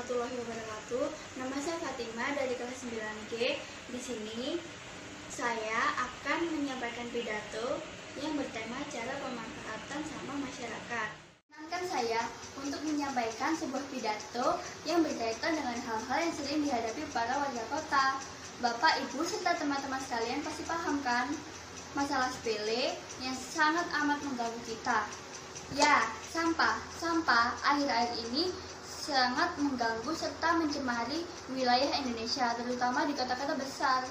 warahmatullahi wabarakatuh. Nama saya Fatima dari kelas 9G. Di sini saya akan menyampaikan pidato yang bertema cara pemanfaatan sampah masyarakat. Menyenangkan saya untuk menyampaikan sebuah pidato yang berkaitan dengan hal-hal yang sering dihadapi para warga kota. Bapak, Ibu, serta teman-teman sekalian pasti paham kan? Masalah sepele yang sangat amat mengganggu kita. Ya, sampah akhir-akhir ini sangat mengganggu serta mencemari wilayah Indonesia, terutama di kota-kota besar.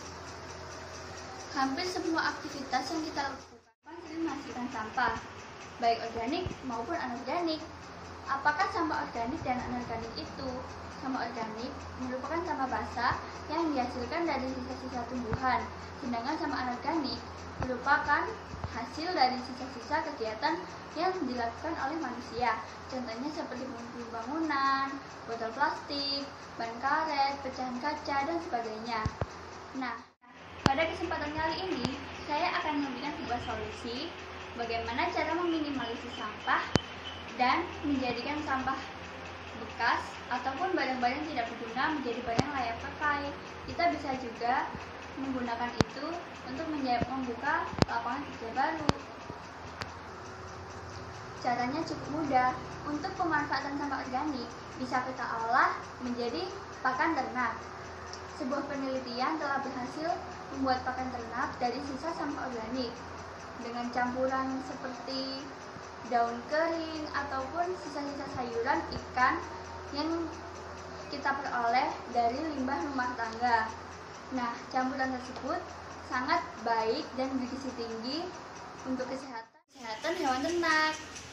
Hampir semua aktivitas yang kita lakukan sering menghasilkan sampah, baik organik maupun anorganik. Apakah sampah organik dan anorganik itu? Sampah organik merupakan sampah basah yang dihasilkan dari sisa-sisa tumbuhan, sedangkan sampah anorganik merupakan hasil dari sisa-sisa kegiatan yang dilakukan oleh manusia. Contohnya seperti bangunan, botol plastik, ban karet, pecahan kaca, dan sebagainya. Nah, pada kesempatan kali ini, saya akan memberikan sebuah solusi bagaimana cara meminimalisir sampah dan menjadikan sampah bekas ataupun barang-barang tidak berguna menjadi barang layak pakai. Kita bisa juga menggunakan itu untuk membuka lapangan kerja baru. Caranya cukup mudah. Untuk pemanfaatan sampah organik bisa kita olah menjadi pakan ternak. Sebuah penelitian telah berhasil membuat pakan ternak dari sisa sampah organik dengan campuran seperti daun kering ataupun sisa-sisa sayuran, ikan yang kita peroleh dari limbah rumah tangga. Nah, campuran tersebut sangat baik dan bergizi tinggi untuk kesehatan hewan ternak.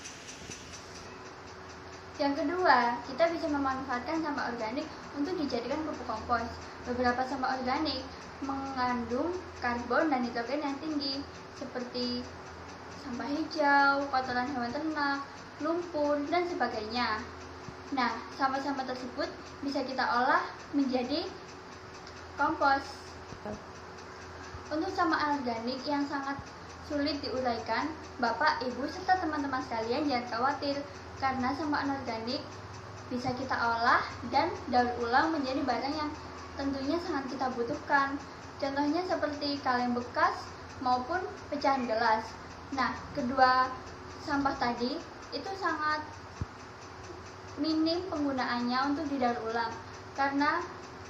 Yang kedua, kita bisa memanfaatkan sampah organik untuk dijadikan pupuk kompos. Beberapa sampah organik mengandung karbon dan nitrogen yang tinggi, seperti sampah hijau, kotoran hewan ternak, lumpur, dan sebagainya. Nah, sampah-sampah tersebut bisa kita olah menjadi kompos. Untuk sampah anorganik yang sangat sulit diuraikan, Bapak, Ibu, serta teman-teman sekalian jangan khawatir, karena sampah anorganik bisa kita olah dan daur ulang menjadi barang yang tentunya sangat kita butuhkan. Contohnya seperti kaleng bekas maupun pecahan gelas. Nah, kedua sampah tadi itu sangat minim penggunaannya untuk didaur ulang, karena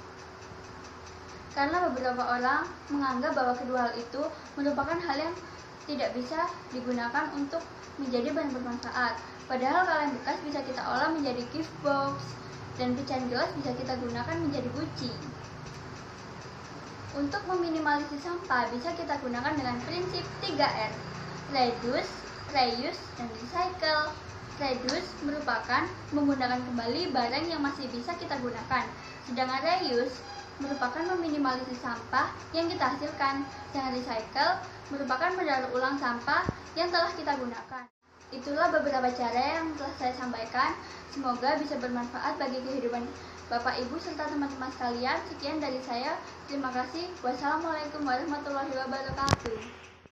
beberapa orang menganggap bahwa kedua hal itu merupakan hal yang tidak bisa digunakan untuk menjadi bahan bermanfaat. Padahal kaleng bekas bisa kita olah menjadi gift box, dan pecahan gelas bisa kita gunakan menjadi guci. Untuk meminimalisir sampah bisa kita gunakan dengan prinsip 3R: reduce, reuse, dan recycle. Reduce merupakan menggunakan kembali barang yang masih bisa kita gunakan, sedangkan reuse merupakan meminimalisir sampah yang kita hasilkan, sedangkan recycle merupakan mendaur ulang sampah yang telah kita gunakan. Itulah beberapa cara yang telah saya sampaikan. Semoga bisa bermanfaat bagi kehidupan Bapak, Ibu, serta teman-teman sekalian. Sekian dari saya. Terima kasih. Wassalamualaikum warahmatullahi wabarakatuh.